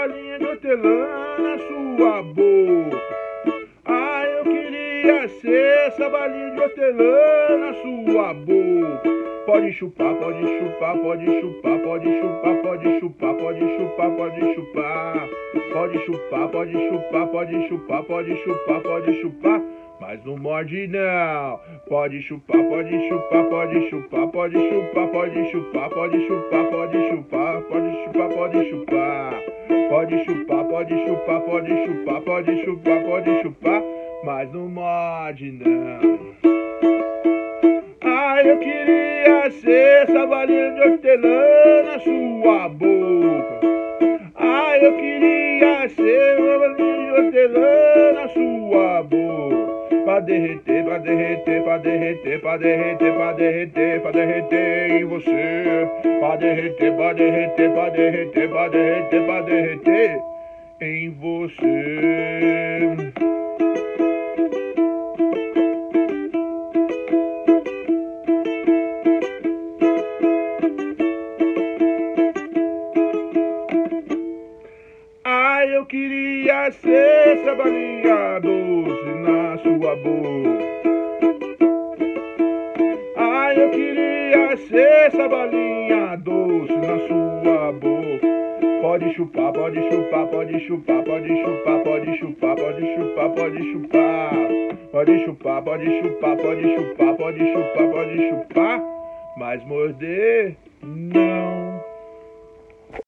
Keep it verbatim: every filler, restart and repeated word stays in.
balinha de hortelã na sua boca. Ah, eu queria ser essa balinha de hortelã na sua boca. Pode chupar, pode chupar, pode chupar, pode chupar, pode chupar, pode chupar, pode chupar. Pode chupar, pode chupar, pode chupar, pode chupar, pode chupar. Mas não morde não. Pode chupar, pode chupar, pode chupar, pode chupar, pode chupar, pode chupar, pode chupar, pode chupar, pode chupar. Pode chupar, pode chupar, pode chupar, pode chupar, pode chupar. Mas não morde não. Ah, eu queria ser essa balinha de hortelã na sua boca. Ah, eu queria ser uma balinha de hortelã na sua boca. Pra derreter, pra derreter, pra derreter, pra derreter, pra derreter, pra derreter em você. Pra derreter, pra derreter, pra derreter, pra derreter, pra derreter em você. Ah, eu queria ser essa balinha doce na sua boca. Ah, eu queria ser essa balinha doce na sua boca. Pode chupar, pode chupar, pode chupar, pode chupar, pode chupar, pode chupar, pode chupar. Pode chupar, pode chupar, pode chupar, pode chupar, pode chupar. Mas morder não.